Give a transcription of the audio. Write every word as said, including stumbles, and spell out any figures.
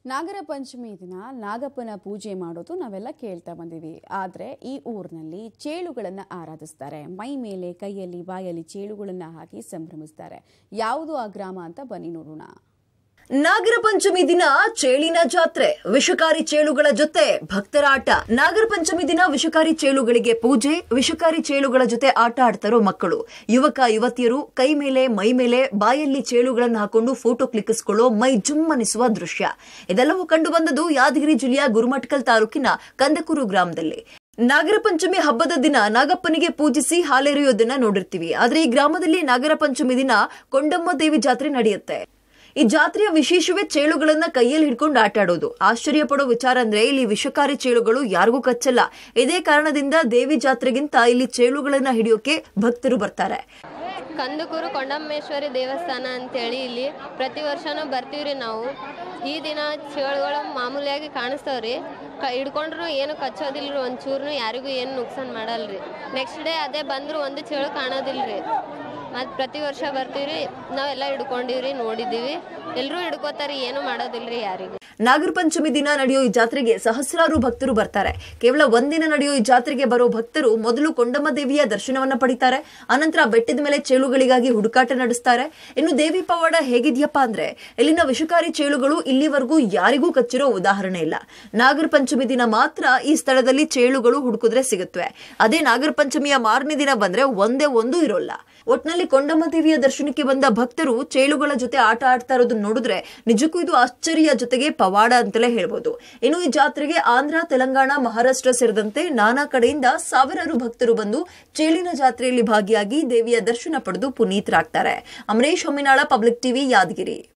ನಾಗರ ಪಂಚಮಿ ದಿನ ನಾಗಪ್ಪನ ಪೂಜೆ ಮಾಡೋದು ನಾವೆಲ್ಲ ಕೇಳ್ತಾ ಬಂದಿವಿ. ಆದರೆ ಈ ಊರಿನಲ್ಲಿ ಚೇಳುಗಳನ್ನು ಆರಾಧಿಸ್ತಾರೆ. ಮೈ ಮೇಲೆ, ಕೈಯಲ್ಲಿ, ಬಾಯಲ್ಲಿ ಚೇಳುಗಳನ್ನು ಹಾಕಿ ಸಂಭ್ರಮಿಸ್ತಾರೆ. ಯಾವುದು ಆ ಗ್ರಾಮ ಅಂತ ಬನ್ನಿ ನೋಡೋಣ. ನಾಗರ ಪಂಚಮಿ ದಿನ ಚೇಳಿನ ಜಾತ್ರೆ, ವಿಷಕಾರಿ ಚೇಳುಗಳ ಜೊತೆ ಭಕ್ತರ ಆಟ. ನಾಗರ ಪಂಚಮಿ ದಿನ ವಿಷಕಾರಿ ಚೇಳುಗಳಿಗೆ ಪೂಜೆ, ವಿಷಕಾರಿ ಚೇಳುಗಳ ಜೊತೆ ಆಟ ಆಡ್ತಾರೋ ಮಕ್ಕಳು, ಯುವಕ ಯುವತಿಯರು ಕೈ ಮೇಲೆ, ಮೈ ಮೇಲೆ, ಬಾಯಲ್ಲಿ ಚೇಳುಗಳನ್ನು ಹಾಕೊಂಡು ಫೋಟೋ ಕ್ಲಿಕ್ಕಿಸಿಕೊಳ್ಳೋ ಮೈ ಜುಮ್ಮನಿಸುವ ದೃಶ್ಯ. ಇದೆಲ್ಲವೂ ಕಂಡು ಬಂದದ್ದು ಯಾದಗಿರಿ ಜಿಲ್ಲೆಯ ಗುರುಮಠಕಲ್ ತಾಲೂಕಿನ ಕಂದಕೂರು ಗ್ರಾಮದಲ್ಲಿ. ನಾಗರ ಪಂಚಮಿ ಹಬ್ಬದ ದಿನ ನಾಗಪ್ಪನಿಗೆ ಪೂಜಿಸಿ ಹಾಲೆರೆಯೋದನ್ನ ನೋಡಿರ್ತೀವಿ. ಆದ್ರೆ ಈ ಗ್ರಾಮದಲ್ಲಿ ನಾಗರ ಪಂಚಮಿ ದಿನ ಕೊಂಡಮ್ಮ ದೇವಿ ಜಾತ್ರೆ ನಡೆಯುತ್ತೆ. ಈ ಜಾತ್ರೆಯ ವಿಶೇಷವೇ ಚೇಳುಗಳನ್ನ ಕೈಯಲ್ಲಿ ಹಿಡ್ಕೊಂಡು ಆಟ ಆಡೋದು. ಆಶ್ಚರ್ಯ ಪಡೋ ವಿಚಾರ ಅಂದ್ರೆ ಇಲ್ಲಿ ವಿಷಕಾರಿ ಚೇಳುಗಳು ಯಾರಿಗೂ ಕಚ್ಚಲ್ಲ. ಇದೇ ಕಾರಣದಿಂದ ದೇವಿ ಜಾತ್ರೆಗಿಂತ ಇಲ್ಲಿ ಚೇಳುಗಳನ್ನ ಹಿಡಿಯೋಕೆ ಭಕ್ತರು ಬರ್ತಾರೆ. ಕಂದಕೂರು ಕೊಂಡಮ್ಮೇಶ್ವರಿ ದೇವಸ್ಥಾನ ಅಂತೇಳಿ ಇಲ್ಲಿ ಪ್ರತಿ ವರ್ಷನೂ ಬರ್ತೀವ್ರಿ ನಾವು. ಈ ದಿನ ಚೇಳುಗಳು ಮಾಮೂಲಿಯಾಗಿ ಕಾಣಿಸ್ತಾವ್ರಿ. ಕ ಹಿಡ್ಕೊಂಡ್ರು ಏನು ಕಚ್ಚೋದಿಲ್ರಿ, ಒಂಚೂರು ಯಾರಿಗೂ ಏನು ನುಕ್ಸಾನ್ ಮಾಡಲ್ರಿ. ನೆಕ್ಸ್ಟ್ ಡೇ ಅದೇ ಬಂದ್ರು ಒಂದು ಚೇಳು ಕಾಣೋದಿಲ್ರಿ. ಮತ್ತು ಪ್ರತಿ ವರ್ಷ ಬರ್ತೀವ್ರಿ, ನಾವೆಲ್ಲ ಹಿಡ್ಕೊಂಡಿವ್ರಿ, ನೋಡಿದ್ದೀವಿ. ಎಲ್ಲರೂ ಹಿಡ್ಕೋತಾರೆ, ಏನು ಮಾಡೋದಿಲ್ರಿ ಯಾರಿಗೂ. ನಾಗರ ಪಂಚಮಿ ದಿನ ನಡೆಯೋ ಈ ಜಾತ್ರೆಗೆ ಸಹಸ್ರಾರು ಭಕ್ತರು ಬರ್ತಾರೆ. ಕೇವಲ ಒಂದಿನ ನಡೆಯೋ ಈ ಜಾತ್ರೆಗೆ ಬರೋ ಭಕ್ತರು ಮೊದಲು ಕೊಂಡಮ್ಮ ದೇವಿಯ ದರ್ಶನವನ್ನ ಪಡಿತಾರೆ. ಅನಂತರ ಬೆಟ್ಟದ ಮೇಲೆ ಚೇಳುಗಳಿಗಾಗಿ ಹುಡುಕಾಟ ನಡೆಸ್ತಾರೆ. ಇನ್ನು ದೇವಿ ಪವಾಡ ಹೇಗಿದೆಯಪ್ಪ ಅಂದ್ರೆ, ಇಲ್ಲಿನ ವಿಷಕಾರಿ ಚೇಳುಗಳು ಇಲ್ಲಿವರೆಗೂ ಯಾರಿಗೂ ಕಚ್ಚಿರೋ ಉದಾಹರಣೆ ಇಲ್ಲ. ನಾಗರ ಪಂಚಮಿ ದಿನ ಮಾತ್ರ ಈ ಸ್ಥಳದಲ್ಲಿ ಚೇಳುಗಳು ಹುಡುಕಿದ್ರೆ ಸಿಗುತ್ತವೆ. ಅದೇ ನಾಗರ ಪಂಚಮಿಯ ಮಾರನೇ ದಿನ ಬಂದ್ರೆ ಒಂದೇ ಒಂದು ಇರೋಲ್ಲ. ಒಟ್ನಲ್ಲಿ ಕೊಂಡಮ್ಮ ದೇವಿಯ ದರ್ಶನಕ್ಕೆ ಬಂದ ಭಕ್ತರು ಚೇಳುಗಳ ಜೊತೆ ಆಟ ಆಡ್ತಾ ಇರೋದನ್ನ ನೋಡಿದ್ರೆ ನಿಜಕ್ಕೂ ಇದು ಆಶ್ಚರ್ಯ ಜೊತೆಗೆ ಪವಾಡ ಅಂತಲೇ ಹೇಳ್ಬೋದು. ಇನ್ನು ಈ ಜಾತ್ರೆಗೆ ಆಂಧ್ರ, ತೆಲಂಗಾಣ, ಮಹಾರಾಷ್ಟ್ರ ಸೇರಿದಂತೆ ನಾನಾ ಕಡೆಯಿಂದ ಸಾವಿರಾರು ಭಕ್ತರು ಬಂದು ಚೇಳಿನ ಜಾತ್ರೆಯಲ್ಲಿ ಭಾಗಿಯಾಗಿ ದೇವಿಯ ದರ್ಶನ ಪಡೆದು ಪುನೀತರಾಗ್ತಾರೆ. Amaresh Homminal, public TV, Yadgir.